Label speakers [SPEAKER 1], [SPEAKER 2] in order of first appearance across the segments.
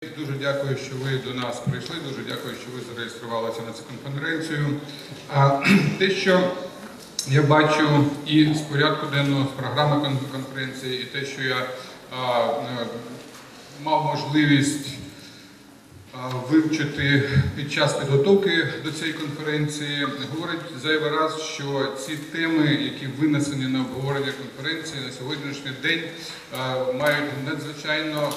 [SPEAKER 1] Дуже дякую, що ви до нас прийшли, дуже дякую, що ви зареєструвалися на цю конференцію. Те, що я бачу і з порядку денного, з програми конференції, і те, що я мав можливість вивчити під час підготовки до цієї конференції, говорить зайвий раз, що ці теми, які винесені на обговорення конференції на сьогоднішній день, мають надзвичайно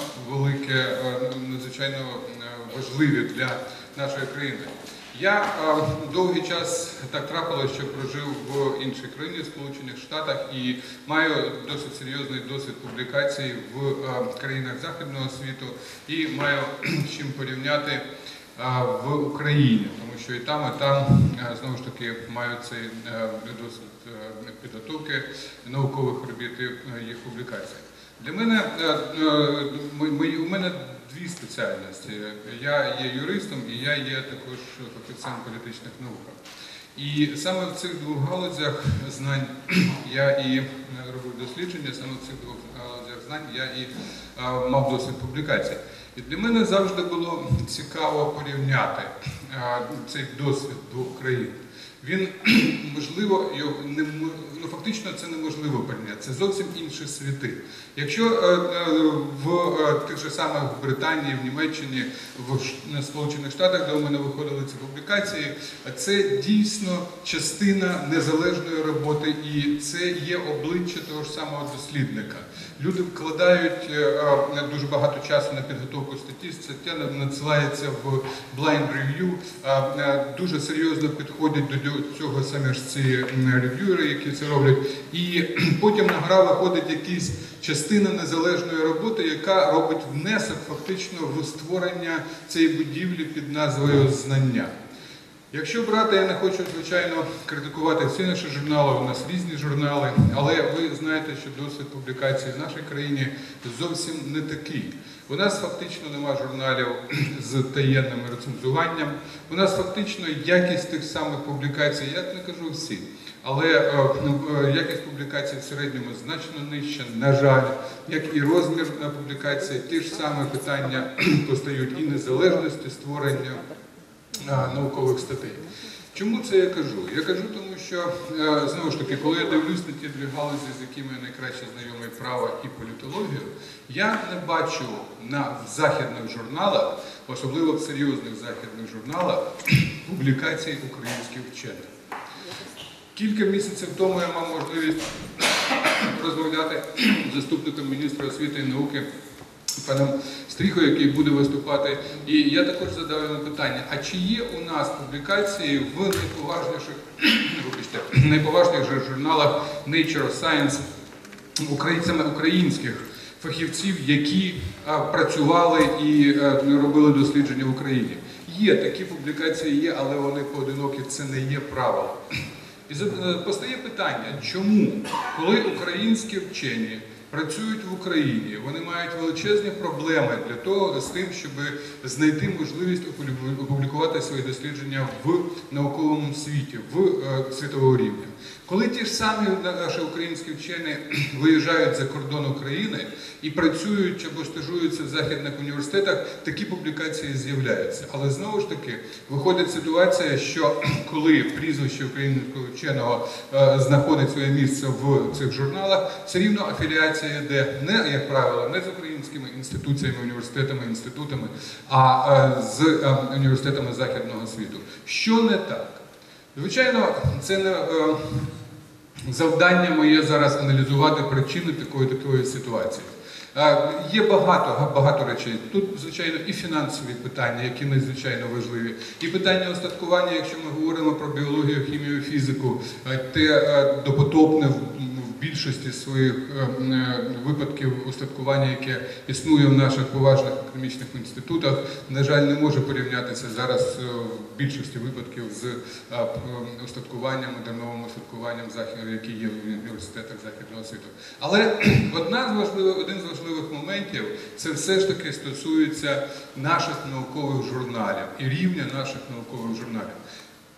[SPEAKER 1] важливі для нашої країни. Я довгий час так трапилося, що прожив в іншій країні, в Сполучених Штатах, і маю досить серйозний досвід публікацій в країнах Західного світу і маю з чим порівняти в Україні, тому що і там, знову ж таки, маю цей досвід підготовки наукових робіт і їх публікацій. Для мене, у мене дві спеціальності. Я є юристом і я є також фахівцем політичних наук. І саме в цих двох галузях знань я і робив дослідження, саме в цих двох галузях знань я і мав досвід публікацій. І для мене завжди було цікаво порівняти цей досвід двох країн. Він, можливо, фактично це неможливо порівняти, це зовсім інші світи. Якщо в тих же самих Британії, в Німеччині, в Сполучених Штатах, де у мене виходили ці публікації, це дійсно частина незалежної роботи і це є обличчя того ж самого дослідника. Люди вкладають дуже багато часу на підготовку статті, стаття надсилається в blind review, дуже серйозно підходять до цього саме ж ці рев'юери, які це роблять, і потім на гра виходить якась частина незалежної роботи, яка робить внесок фактично в створення цієї будівлі під назвою «Знання». Якщо брати, я не хочу, звичайно, критикувати всі наші журнали, у нас різні журнали, але ви знаєте, що досвід публікації в нашій країні зовсім не такий. У нас фактично нема журналів з таємним рецензуванням, у нас фактично якість тих самих публікацій, я не кажу всі, але якість публікацій в середньому значно нижча, на жаль, як і розмір публікації, ті ж самі питання постають і незалежності створення наукових статей. Чому це я кажу? Я кажу тому, що, знову ж таки, коли я дивлюсь на ті дві галузі, з якими я найкраще знайомий право і політологію, я не бачу в західних журналах, особливо в серйозних західних журналах, публікацій українських вчених. Кілька місяців тому я мав можливість розмовляти з заступником міністра освіти і науки паном Стріхою, який буде виступати. І я також задав йому питання, а чи є у нас публікації в найповажніших журналах Nature Science українських фахівців, які працювали і робили дослідження в Україні? Є, такі публікації є, але вони поодинокі, це не є правило. І постає питання, чому, коли українські вчені працюють в Україні, вони мають величезні проблеми для того, з тим, щоб знайти можливість опублікувати свої дослідження в науковому світі, в світового рівня. Коли ті ж самі наші українські вчені виїжджають за кордон України і працюють або стажуються в західних університетах, такі публікації з'являються. Але знову ж таки, виходить ситуація, що коли прізвище українського вченого знаходить своє місце в цих журналах, все рівно афіліація йде не, як правило, не з українськими інституціями, університетами, інститутами, а з університетами західного світу. Що не так? Звичайно, це не завдання моє зараз аналізувати причини такої ситуації. Є багато речей. Тут, звичайно, і фінансові питання, які надзвичайно важливі, і питання остаткування, якщо ми говоримо про біологію, хімію, фізику, те допотопне в більшості своїх випадків остаткування, яке існує в наших поважних академічних інститутах, на жаль, не може порівнятися зараз в більшості випадків з остаткуванням, модерновим остаткуванням, які є в університетах західного світу. Але один з важливих моментів – це все ж таки стосується наших наукових журналів і рівня наших наукових журналів.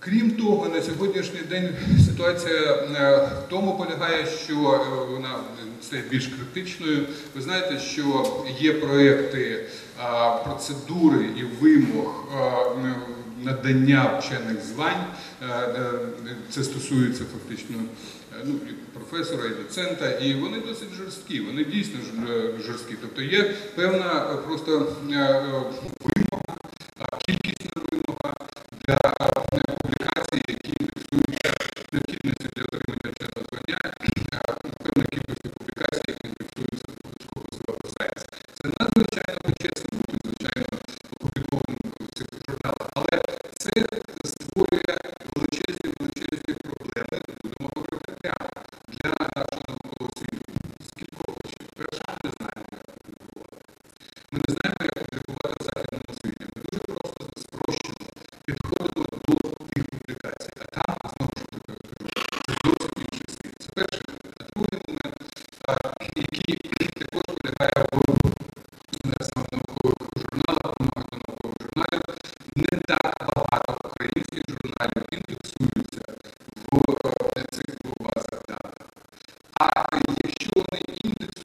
[SPEAKER 1] Крім того, на сьогоднішній день ситуація в тому полягає, що вона стає більш критичною. Ви знаєте, що є проекти процедури і вимог надання вчених звань. Це стосується фактично і професора, і доцента, і вони досить жорсткі, вони дійсно жорсткі. Тобто є певна просто вимога, кількісна вимога для публікацій, які індексуються необхідності для отримання вченого звання, певна кількість публікацій, які індексуються в Scopus Science. Це надзвичайно почесно бути, звичайно, опублікованим в цих журналах, але це створює величезні проблеми, будемо говорити прямо, для нашого наукового світу. З кількох причин. Перше, ми не знаємо, як публікувати. Ми не знаємо, як публікувати в західному світі. Ми дуже просто спрощено підходимо до тих публікацій, а там, знову ж таки, це зовсім інший світ. Це перший момент. А другий момент, який також полягає в саме наукових журналах, багато наукових журналів, не так багато українських журналів індексуються в цих двох базах даних. А якщо вони індексуються,